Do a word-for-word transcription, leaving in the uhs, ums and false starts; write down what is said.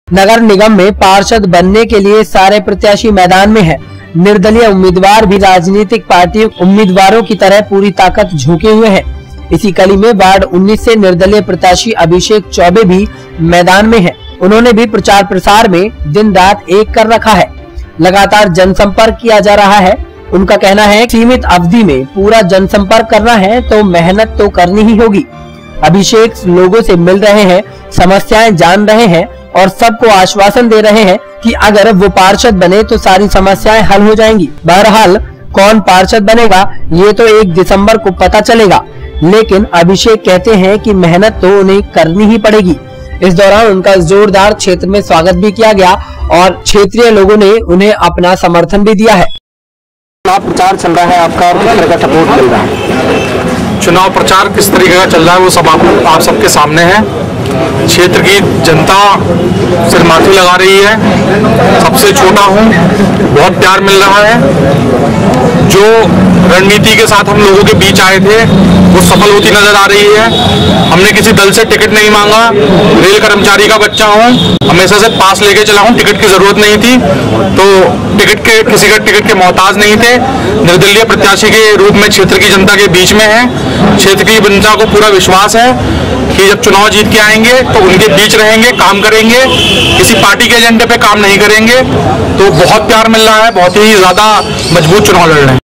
नगर निगम में पार्षद बनने के लिए सारे प्रत्याशी मैदान में हैं। निर्दलीय उम्मीदवार भी राजनीतिक पार्टी उम्मीदवारों की तरह पूरी ताकत झोंके हुए हैं। इसी कड़ी में वार्ड उन्नीस से निर्दलीय प्रत्याशी अभिषेक चौबे भी मैदान में हैं। उन्होंने भी प्रचार प्रसार में दिन रात एक कर रखा है। लगातार जनसंपर्क किया जा रहा है। उनका कहना है सीमित अवधि में पूरा जनसंपर्क करना है तो मेहनत तो करनी ही होगी। अभिषेक लोगों से मिल रहे हैं, समस्याएं जान रहे हैं और सबको आश्वासन दे रहे हैं कि अगर वो पार्षद बने तो सारी समस्याएं हल हो जाएंगी। बहरहाल कौन पार्षद बनेगा ये तो एक दिसंबर को पता चलेगा, लेकिन अभिषेक कहते हैं कि मेहनत तो उन्हें करनी ही पड़ेगी। इस दौरान उनका जोरदार क्षेत्र में स्वागत भी किया गया और क्षेत्रीय लोगों ने उन्हें अपना समर्थन भी दिया है। चुनाव प्रचार चल रहा है आपका, किस तरह का सपोर्ट मिल रहा है? चुनाव प्रचार किस तरीके का चल रहा है वो सब आप, आप सबके सामने है। क्षेत्र की जनता सिर माथे लगा रही है। सबसे छोटा हूँ, बहुत प्यार मिल रहा है। जो रणनीति के साथ हम लोगों के बीच आए थे वो सफल होती नजर आ रही है। हमने किसी दल से टिकट नहीं मांगा। रेल कर्मचारी का बच्चा हूँ, हमेशा से पास लेके चला हूँ। टिकट की जरूरत नहीं थी तो टिकट के किसी का टिकट के मोहताज नहीं थे। निर्दलीय प्रत्याशी के रूप में क्षेत्र की जनता के बीच में है। क्षेत्र की जनता को पूरा विश्वास है कि जब चुनाव जीत के आएंगे तो उनके बीच रहेंगे, काम करेंगे, किसी पार्टी के एजेंडे पे काम नहीं करेंगे। तो बहुत प्यार मिल रहा है, बहुत ही ज्यादा मजबूत चुनाव लड़ रहे हैं।